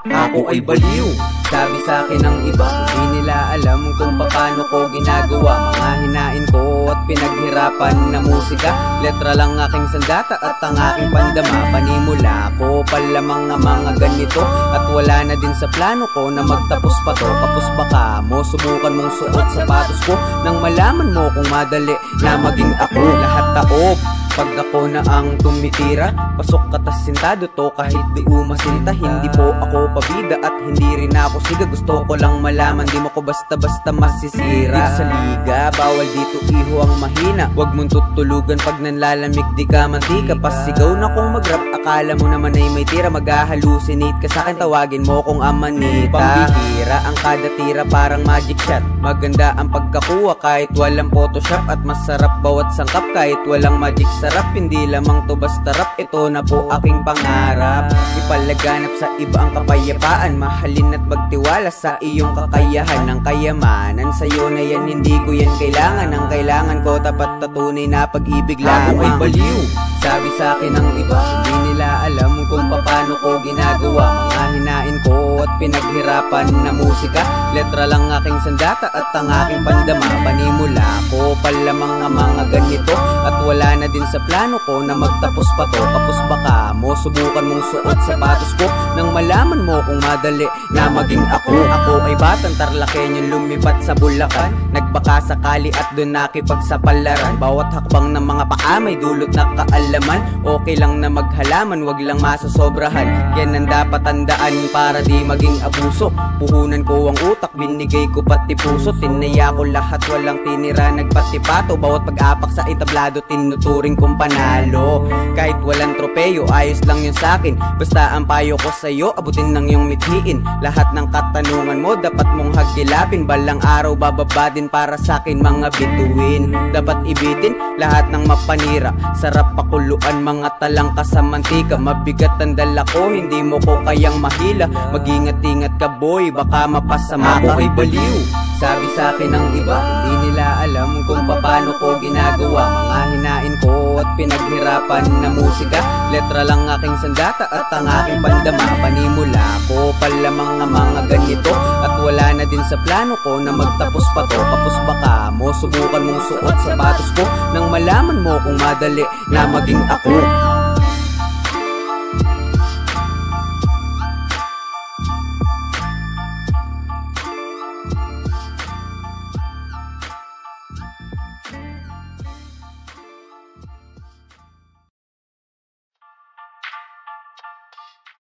ako ay baliw. Sabi sa akin ng iba, hindi nila alam kung paano ko ginagawa. Mga hinain ko at pinaghirapan na musika, letra lang aking sandata at ang aking pandama. Panimula ko pala mga ganito, at wala na din sa plano ko na magtapos pa to. Kapos baka mo, subukan mong suot sapatos ko, nang malaman mo kung madali na maging ako. Lahat taob pag ako na ang tumitira, pasok katas sintado to kahit di umasinta. Hindi po ako pabida at hindi rin ako siga. Gusto ko lang malaman, di mo ko basta-basta masisira. Dito sa liga, bawal dito iho ang mahina. Huwag mong tutulugan pag nanlalamig, di ka mantika. Pasigaw na kung mag-rap, akala mo naman ay may tira. Mag-halucinate ka sa'kin, tawagin mo kong amanita. Pambihira ang kada tira, parang magic shot. Maganda ang pagkakuha kahit walang photoshop, at masarap bawat sangkap kahit walang magic sarap. Hindi lamang to basta rap, ito na po aking pangarap. Ipalaganap sa iba ang kapayapaan, mahalin at magtiwala sa iyong kakayahan. Ng kayamanan sa'yo na yan, hindi ko yan kailangan. Ang kailangan ko tapat na tunay na pag-ibig lamang. Ako ay baliw, sabi sa akin ng iba, hindi nila alam kung paano ko ginagawa. Mga hinain ko at pinaghirapan na musika, letra lang aking sandata at ang aking pandama. Panimula ko pala mga ganito, at wala na din sa plano ko na magtapos pa to. Kapos baka mo, subukan mong suot sapatos ko, nang malaman mo kung madali na maging ako. Ako ay batang Tarlakenyong lumipat sa Bulacan, nagbaka sakali at doon nakipagsapalaran. Bawat hakbang ng mga paa may dulot na kaalaman. Okay lang na maghalaman, wag lang masasobrahan. Yan ang dapat tandaan para di maging abuso. Puhunan ko ang utak, binigay ko pati puso. Tinaya ko lahat, walang tinira, nagpatipato. Bawat pag-apak sa entablado, tinuturing kong panalo. Kahit walang tropeyo, ayos lang yun sa'kin. Basta ang payo ko sa'yo, abutin ng iyong mithiin. Lahat ng katanungan mo, dapat mong hagilapin. Balang araw bababa din para sa'kin mga bituin. Dapat ibitin lahat ng mapanira. Sarap pakuluan mga talangka sa mantika. Mabigat ang dala ko, hindi mo ko kayang mahila. Mag-ingat-ingat ka boy, baka mapasama ka. Ako ay baliw, sabi sa akin ng iba, hindi nila alam kung paano ko ginagawa. Mga hinain ko at pinaghirapan na musika, letra lang aking sandata at ang aking pandama. Panimula ko pala mga ganito, at wala na din sa plano ko na magtapos pa to. Kapos baka mo, subukan mong suot sapatos ko, nang malaman mo kung madali na maging ako.